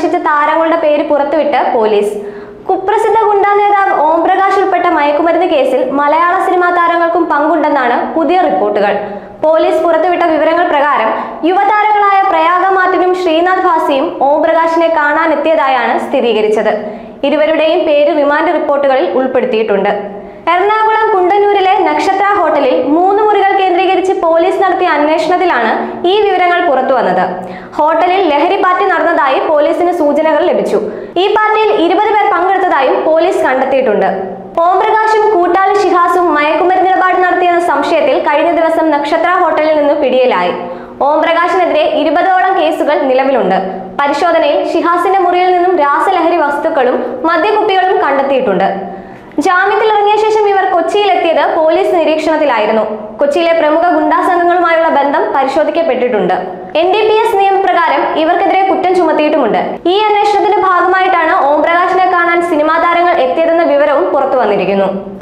സന്ദർശിച്ച താരങ്ങളുടെ പേര് പുറത്തുവിട്ട് പോലീസ്. കുപ്രസിദ്ധ ഗുണ്ടാ നേതാവ് ഓംപ്രകാശ് ഉൾപ്പെട്ട മയക്കുമരുന്ന് കേസിൽ മലയാള സിനിമാ താരങ്ങൾക്കും പങ്കുണ്ടെന്നാണ് പുതിയ റിപ്പോർട്ടുകൾ. പോലീസ് പുറത്തുവിട്ട വിവരങ്ങൾ പ്രകാരം യുവതാരങ്ങളായ പ്രയാഗ മാർട്ടിനും ശ്രീനാഥ് ഭാസിയും ഓംപ്രകാശിനെ കാണാനെത്തിയതായാണ് സ്ഥിരീകരിച്ചത്. ഇരുവരുടെയും പേര് റിമാൻഡ് റിപ്പോർട്ടുകളിൽ ഉൾപ്പെടുത്തിയിട്ടുണ്ട്. എറണാകുളം കുണ്ടന്നൂരിലെ നക്ഷത്ര ഹോട്ടലിൽ 3 മുറികൾ കേന്ദ്രീകരിച്ച് പോലീസ് നടത്തിയ അന്വേഷണത്തിലാണ് ഈ വിവരങ്ങൾ പുറത്തുവന്നത്. ഹോട്ടലിൽ ലഹരി പാർട്ടി നടന്നതായി പോലീസിന് സൂചനകൾ ലഭിച്ചു. ഈ പാർട്ടിയിൽ 20 പേർ പങ്കെടുത്തതായും പോലീസ് കണ്ടെത്തിയിട്ടുണ്ട്. ഓംപ്രകാശും കൂട്ടാളി ഷിഹാസും മയക്കുമരുന്നിടപാട് നടത്തിയെന്ന സംശയത്തിൽ കഴിഞ്ഞ ദിവസം നക്ഷത്ര ഹോട്ടലിൽ നിന്ന് പിടിയിലായി. ഓംപ്രകാശിനെതിരെ 20ഓളം കേസുകൾ നിലവിലുണ്ട്. പരിശോധനയിൽ ഷിഹാസിന്റെ മുറിയിൽ നിന്നും രാസലഹരി വസ്തുക്കളും മദ്യക്കുപ്പികളും കണ്ടെത്തിയിട്ടുണ്ട്. ജാമ്യത്തിലിറങ്ങിയ ശേഷം ഇവർ കൊച്ചിയിലെത്തിയത് പോലീസ് നിരീക്ഷണത്തിലായിരുന്നു. കൊച്ചിയിലെ പ്രമുഖ ഗുണ്ടാ സംഘങ്ങളുമായുള്ള ബന്ധം പരിശോധിക്കപ്പെട്ടിട്ടുണ്ട്. NDPS നിയമപ്രകാരം ഇവർക്കെതിരെ കുറ്റം ചുമത്തിയിട്ടുമുണ്ട്. ഈ അന്വേഷണത്തിന്റെ ഭാഗമായിട്ടാണ് ഓംപ്രകാശിനെ കാണാൻ സിനിമാ താരങ്ങൾ എത്തിയതെന്ന വിവരവും പുറത്തു വന്നിരിക്കുന്നു.